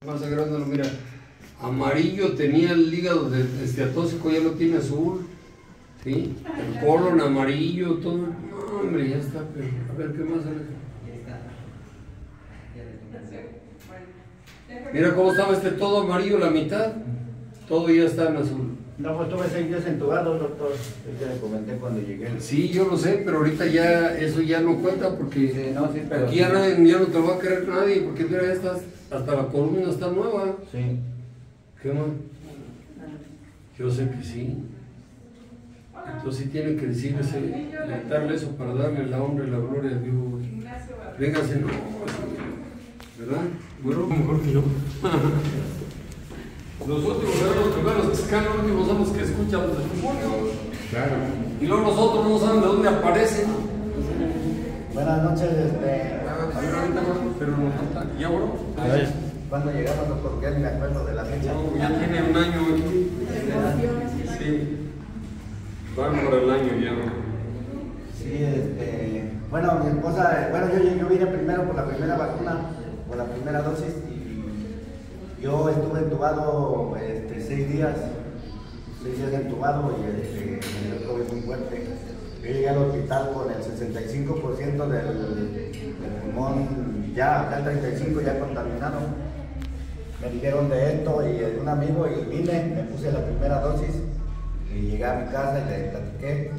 Más sagrado, mira, amarillo tenía el hígado esteatóxico, ya lo tiene azul, ¿sí? El colon amarillo, todo. No, hombre, ya está, pero a ver qué más sale. Mira cómo estaba todo amarillo, la mitad, todo ya está en azul. No, pues tuve 6 días entubado, doctor. Ya le comenté cuando llegué. Sí, yo lo sé, pero ahorita ya eso ya no cuenta porque sí, no, sí, pero aquí ya, ya no te lo va a querer nadie, porque mira, ya estás, hasta la columna está nueva. Sí. ¿Qué más? Yo sé que sí. Entonces sí tienen que decirles, darle eso para darle la honra y la gloria a Dios. Véngase, no, ¿verdad? Bueno, mejor que no. Nosotros somos los primeros que escalan, los últimos son los que escuchan los testimonios. Claro. Y luego nosotros no saben de dónde aparecen. Buenas noches, pero no falta. ¿Ya, bro? ¿Cuándo llegamos, doctor? Ya ni me acuerdo de la fecha. No, ya tiene un año aquí. Sí. Van por el año ya. Sí, bueno, mi esposa, yo vine primero por la primera vacuna, por la primera dosis, y yo estuve entubado 6 días entubado y me dio COVID muy fuerte. Yo llegué al hospital con el 65% del pulmón ya el 35% ya contaminado. Me dijeron de esto y de un amigo y vine, me puse la primera dosis y llegué a mi casa y le platiqué.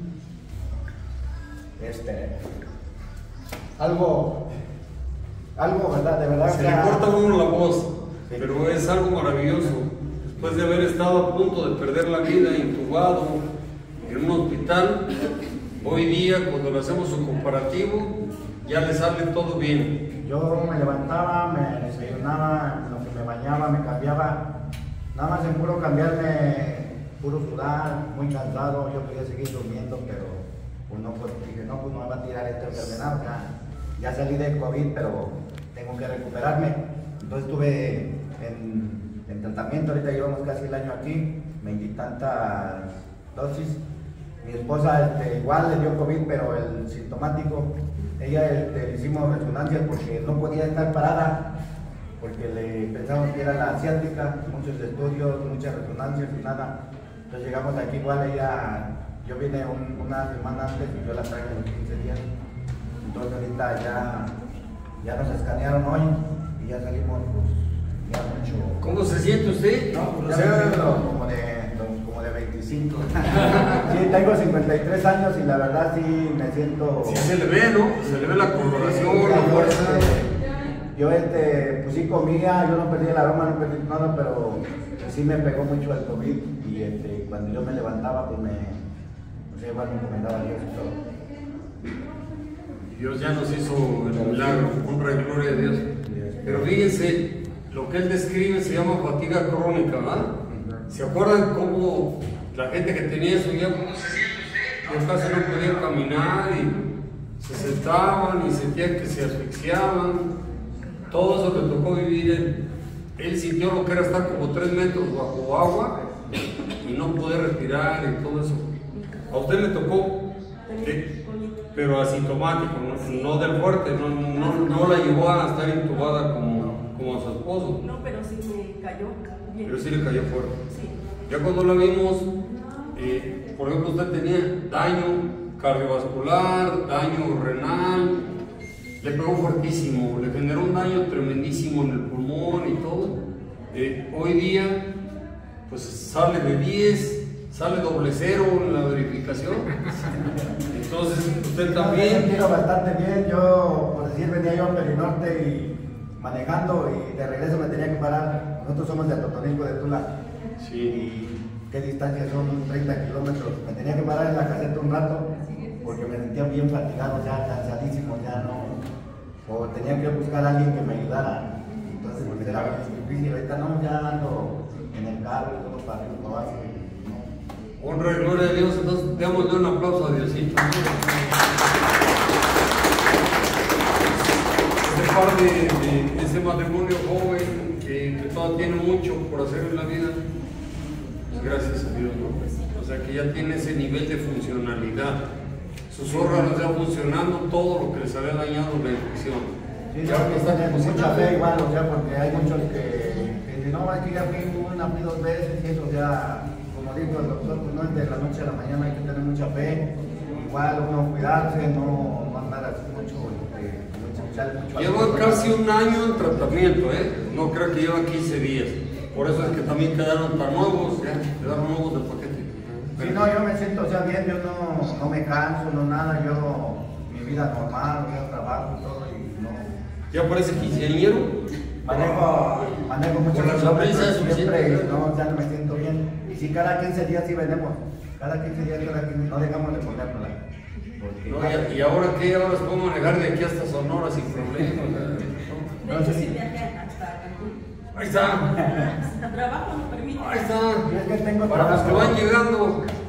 Algo, ¿verdad? De verdad. Se le corta a uno la voz, sí, pero es algo maravilloso. Después de haber estado a punto de perder la vida, intubado en un hospital, hoy día cuando le hacemos un comparativo, ya le sale todo bien. Yo me levantaba, me desayunaba, en lo que me bañaba, me cambiaba, nada más en puro cambiarme, puro sudar, muy cansado. Yo quería seguir durmiendo, pero pues no, pues dije, no, pues no me va a tirar esta enfermedad. Ya salí del COVID, pero tengo que recuperarme. Entonces estuve en tratamiento, ahorita llevamos casi el año aquí, 20 y tantas dosis. Mi esposa igual le dio COVID, pero el sintomático. Ella le hicimos resonancias porque no podía estar parada, porque le pensamos que era la asiática, muchos estudios, muchas resonancias y nada. Entonces llegamos aquí igual, yo vine una semana antes y yo la traje en los 15 días. Entonces ahorita ya nos escanearon hoy y ya salimos pues, ya mucho. ¿Cómo se siente usted? No, pues como de 25. Sí, tengo 53 años y la verdad sí me siento... Sí se le ve, ¿no? Se le ve la coloración, la fuerza. Yo pues sí comía, yo no perdí el aroma, no perdí nada, pero sí me pegó mucho el COVID y cuando yo me levantaba pues igual me encomendaba a Dios y todo. Dios ya nos hizo el milagro, honra y gloria a Dios. Pero fíjense, lo que él describe se llama fatiga crónica, ¿verdad? ¿Se acuerdan cómo la gente que tenía eso ya casi no podía caminar y se sentaban y sentían que se asfixiaban? Todo eso le tocó vivir él sintió lo que era estar como 3 metros bajo agua y no poder respirar y todo eso. A usted le tocó, pero asintomático, no del fuerte, no la llevó a estar intubada como a su esposo. No, pero sí me cayó bien. Pero sí le cayó fuerte. Sí. Ya cuando la vimos, por ejemplo, usted tenía daño cardiovascular, daño renal, le pegó fuertísimo, le generó un daño tremendísimo en el pulmón y todo. Hoy día, pues sale de 10. Sale $0 en la verificación. Entonces, usted también. Yo me sentí bastante bien. Yo, por decir, venía yo a Perinorte y manejando y de regreso me tenía que parar. Nosotros somos de Atotonilco de Tula. Sí. Y qué distancia son 30 kilómetros. Me tenía que parar en la caseta un rato porque me sentía bien fatigado, ya cansadísimo, ya no. O tenía que buscar a alguien que me ayudara. Entonces, pues era difícil. Ahorita no, ya ando en el carro y todo para arriba, para abajo. Honra y gloria a Dios, entonces démosle un aplauso a Diosito. Ese matrimonio joven que todavía tiene mucho por hacer en la vida, pues gracias a Dios, ¿no? O sea que ya tiene ese nivel de funcionalidad. Sus órganos ya funcionando, todo lo que les había dañado la infección. Sí, ya que están con mucha fe igual, o sea, porque hay muchos que no, es que ya fui una, fui 2 veces y eso ya, como dijo el doctor, pues no es de la noche a la mañana, hay que tener mucha fe. Igual uno cuidarse, no andar así mucho, mucho lleva casi un año en tratamiento, no creo que lleva 15 días. Por eso es que también quedaron tan nuevos, quedaron nuevos del paquete. Sí, no, yo me siento, o sea, bien, yo no me canso, no nada, yo, mi vida normal, yo trabajo y todo y no. ¿Ya parece quinceañero? Manejo mucho con la sonrisa siempre, no, ya no me siento bien. Y si cada 15 días sí venimos, cada 15 días, no dejamos de ponérnosla. No, ¿y ahora qué? Ahora se puede manejar de aquí hasta Sonora sin problemas. De hecho, sí viajé hasta Cancún. Ahí está. Trabajo me permite. Ahí está. Es que tengo para los que trabajo. van llegando.